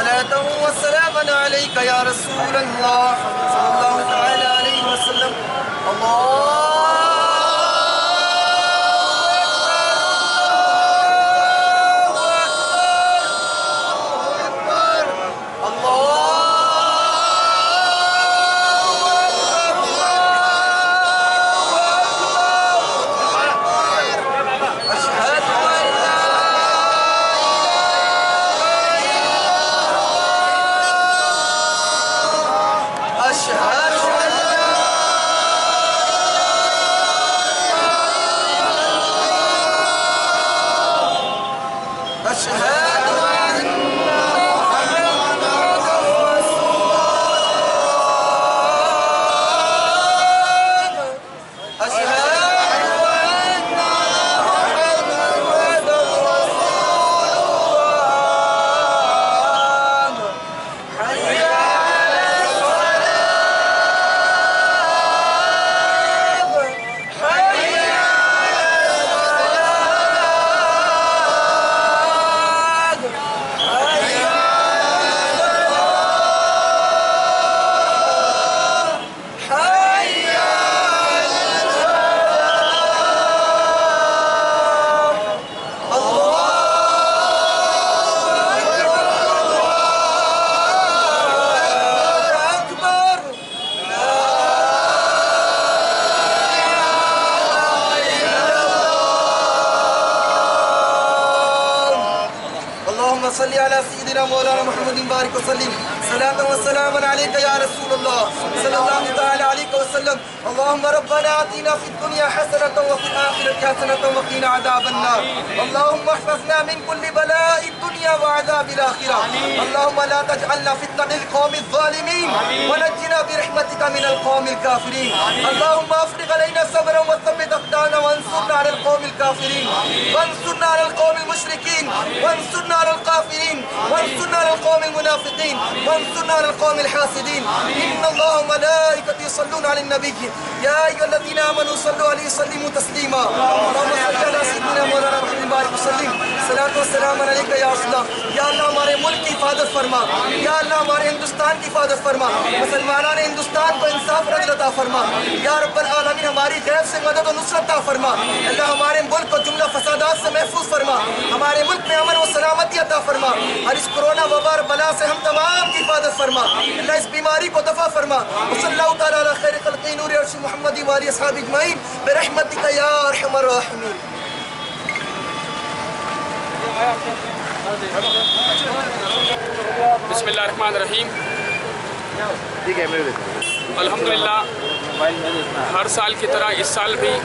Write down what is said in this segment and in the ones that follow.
सलातहु व सलामन अलैका या रसूल अल्लाह सल्लल्लाहु तआला अलैहि वसल्लम। अल्लाह सल्ली अला सय्यिदिना मौलाना मुहम्मदिन बारिक वसल्लिम सलातन व सलामन अलैका या रसूलल्लाह सल्लल्लाहु तआला अलैहि वसल्लम। अल्लाहुम्मा रब्बना आतिना फिद दुनिया हसनतन व फिल आखिरति हसनतन व क़िना अज़ाबन नार। अल्लाहुम्मा इहफ़ज़ना मिन कुल्ली बलाइ दुनिया व अज़ाबिल आखिरह। अल्लाहुम्मा ला तजअलना फितनतिल क़ौमिज़ ज़ालिमीन व नज्जिना बिरहमतिका मिनल क़ौमिल काफ़िरीन। अल्लाहुम्मा अफ़रिग़ अलैना सब्रन व थब्बित अक़दामना वंसुरना अलल क़ौमिल काफ़िरीन वंसुरना अलल क़ौमिल मुशरिकीन वंसुरना अलल काफ़िरीन वंसुरना अलल क़ौमिल मुनाफ़िक़ीन वंसुरना अलल क़ौमिल हासिदीन। इन्नल्लाह व मलाइकतहु यصल्लूना अलन नबी या अय्युहल्लज़ीना आमनू सल्लू अलैहि व सल्लिमू तस्लीमा। अल्लाहुम्मा सल्लि अला सय्यिदिना मौलाना मुहम्मदिन बारिक वसल्लिम सलातो व सलाम अलैका या रसूलल्लाह। या अल्लाह हमारे मुल्क की हिफाजत फरमा, या अल्लाह हमारे हिंदुस्तान की हिफाजत फरमा, मुसलमानान हिंदुस्तान को इंसाफ और अदल अता फरमा। या रब्बल आलमीन हमारी गैब से मदद और नुसरत अता फरमा। अल्लाह हमारे मुल्क को जुमला फसादात से महफूज फरमा, हमारे मुल्क में अमन व सलामती अता फरमा और इस कोरोना वबा बला से हम तमाम की हिफाजत फरमा। अल्लाह इस बीमारी को दफा फरमा। सल्लल्लाहु तआला अला खैर खल्क़ि नूर अर्श मुहम्मद व आलिहि अस्हाबि अजमईन बिरहमतिका या अरहमर राहिमीन। बिस्मिल्लाहिर्रहमानिर्रहीम। अल्हम्दुलिल्लाह, हर साल की तरह इस साल भी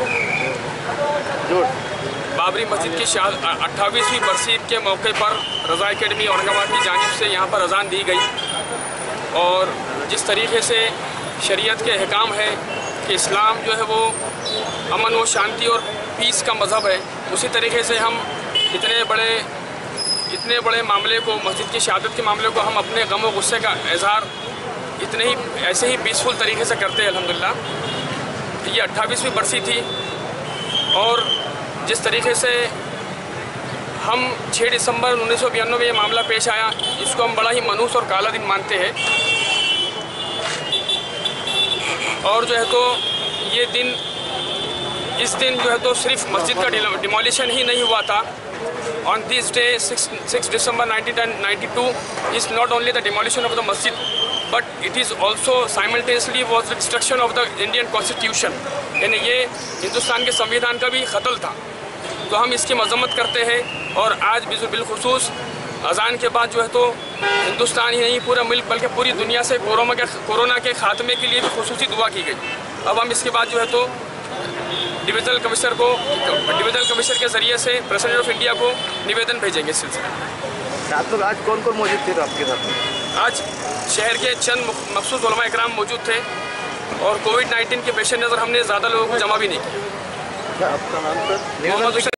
बाबरी मस्जिद की 28वीं बरसी के मौके पर रज़ा एकेडमी औरंगाबाद की जानिब से यहाँ पर अज़ान दी गई और जिस तरीके से शरीयत के अहकाम है कि इस्लाम जो है वो अमन व शांति और पीस का मज़हब है, उसी तरीके से हम इतने बड़े मामले को, मस्जिद की शहादत के मामले को हम अपने गम व गुस्से का इजहार ऐसे ही पीसफुल तरीके से करते हैं। अल्हम्दुलिल्लाह, ये 28वीं बरसी थी और जिस तरीके से हम 6 दिसंबर 1992 में ये मामला पेश आया, इसको हम बड़ा ही मनहूस और काला दिन मानते हैं। और जो है तो ये दिन, इस दिन जो है तो सिर्फ मस्जिद का डिमोलिशन ही नहीं हुआ था। On this day, 6 December 1992 is not only the demolition of the masjid, but it is also simultaneously was the destruction of the Indian Constitution। यानी ये हिंदुस्तान के संविधान का भी ख़तल था। तो हम इसकी मजम्मत करते हैं और आज बिलखुसूस अज़ान के बाद जो है तो हिंदुस्तान ही नहीं, पूरा मुल्क बल्कि पूरी दुनिया से कोरोना के ख़ात्मे के लिए भी खुसूसी दुआ की गई। अब हम इसके बाद जो है तो डिविजनल कमिश्नर के ज़रिए से प्रेसिडेंट ऑफ इंडिया को निवेदन भेजेंगे इस सिलसिले में। आप लोग आज कौन कौन मौजूद थे आपके साथ? आज शहर के चंद मखसूस उलमा इकराम मौजूद थे और कोविड-19 के पेश नज़र हमने ज़्यादा लोगों को जमा भी नहीं किया। आपका नाम सर?